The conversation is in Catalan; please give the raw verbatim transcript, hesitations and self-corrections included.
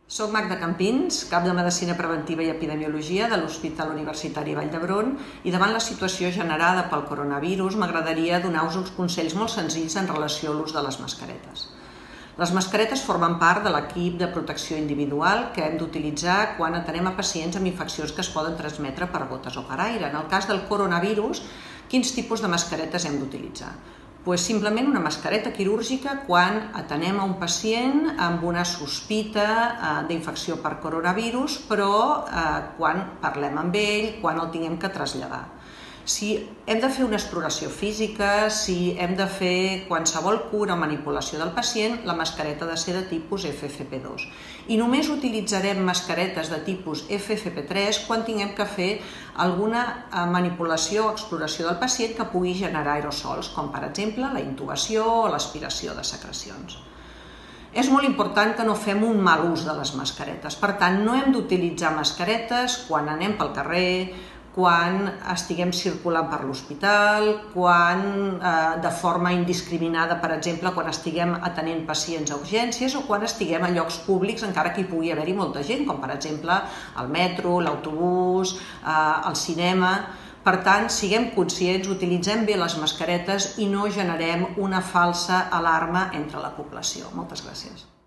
Soc Magda Campins, cap de Medicina Preventiva i Epidemiologia de l'Hospital Universitari Vall d'Hebron, i davant la situació generada pel coronavirus m'agradaria donar-vos uns consells molt senzills en relació a l'ús de les mascaretes. Les mascaretes formen part de l'equip de protecció individual que hem d'utilitzar quan atenem a pacients amb infeccions que es poden transmetre per gotes o per aire. En el cas del coronavirus, quins tipus de mascaretes hem d'utilitzar? Pues simplement una mascareta quirúrgica quan atenem a un pacient amb una sospita d'infecció per coronavirus, però quan parlem amb ell, quan el tinguem que traslladar. Si hem de fer una exploració física, si hem de fer qualsevol cura o manipulació del pacient, la mascareta ha de ser de tipus F F P dos. I només utilitzarem mascaretes de tipus F F P tres quan tinguem que fer alguna manipulació o exploració del pacient que pugui generar aerosols, com per exemple la intubació o l'aspiració de secrecions. És molt important que no fem un mal ús de les mascaretes. Per tant, no hem d'utilitzar mascaretes quan anem pel carrer, quan estiguem circulant per l'hospital, quan de forma indiscriminada, per exemple, quan estiguem atenent pacients a urgències o quan estiguem a llocs públics, encara que hi pugui haver-hi molta gent, com per exemple el metro, l'autobús, el cinema. Per tant, siguem conscients, utilitzem bé les mascaretes i no generem una falsa alarma entre la població. Moltes gràcies.